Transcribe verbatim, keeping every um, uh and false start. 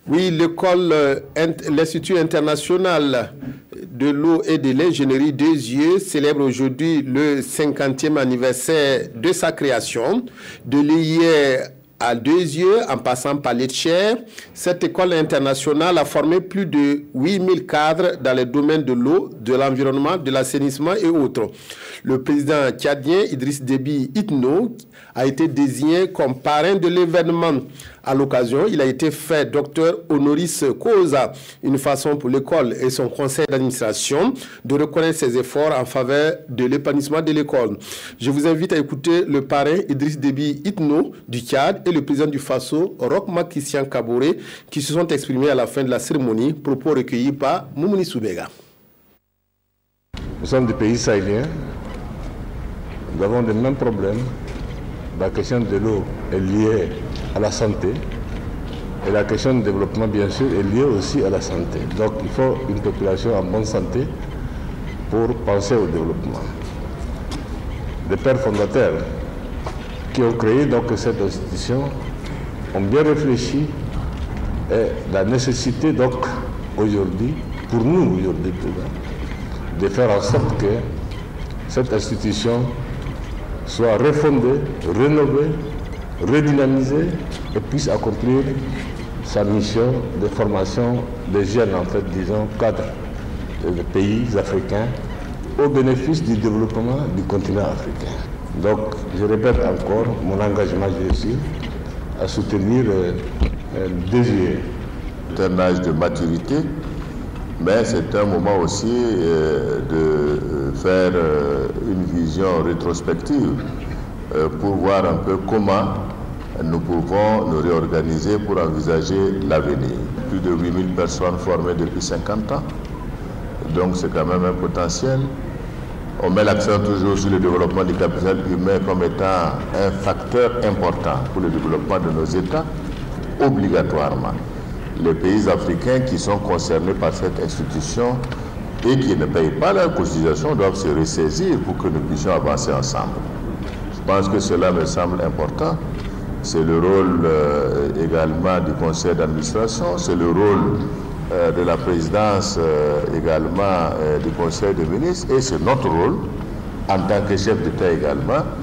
Oui, l'école, l'Institut international de l'eau et de l'ingénierie des yeux célèbre aujourd'hui le cinquantième anniversaire de sa création. De l'I R à deux yeux, en passant par l'Etcher, cette école internationale a formé plus de huit mille cadres dans les domaines de l'eau, de l'environnement, de l'assainissement et autres. Le président tchadien Idriss Déby Itno a été désigné comme parrain de l'événement. À l'occasion, il a été fait docteur honoris causa, une façon pour l'école et son conseil d'administration de reconnaître ses efforts en faveur de l'épanouissement de l'école. Je vous invite à écouter le parrain Idriss Déby Itno du Tchad et le président du Faso, Roch Marc Christian Kaboré, qui se sont exprimés à la fin de la cérémonie, propos recueillis par Moumouni Soubega. Nous sommes des pays sahéliens, nous avons les mêmes problèmes. La question de l'eau est liée à la santé et la question du développement, bien sûr, est liée aussi à la santé. Donc il faut une population en bonne santé pour penser au développement. Les pères fondateurs qui ont créé donc cette institution ont bien réfléchi à la nécessité donc aujourd'hui, pour nous aujourd'hui, de faire en sorte que cette institution soit refondée, rénovée, redynamisée et puisse accomplir sa mission de formation des jeunes, en fait, disons, cadres des pays africains au bénéfice du développement du continent africain. Donc, je répète encore mon engagement, je suis, à soutenir euh, euh, deux yeux. C'est un âge de maturité, mais c'est un moment aussi euh, de faire euh, une vision rétrospective euh, pour voir un peu comment nous pouvons nous réorganiser pour envisager l'avenir. Plus de huit mille personnes formées depuis cinquante ans, donc c'est quand même un potentiel. On met l'accent toujours sur le développement du capital humain comme étant un facteur important pour le développement de nos États, obligatoirement. Les pays africains qui sont concernés par cette institution et qui ne payent pas leur cotisation doivent se ressaisir pour que nous puissions avancer ensemble. Je pense que cela me semble important. C'est le rôle euh, également du conseil d'administration, c'est le rôle euh, de la présidence euh, également euh, du conseil des ministres et c'est notre rôle en tant que chef d'État également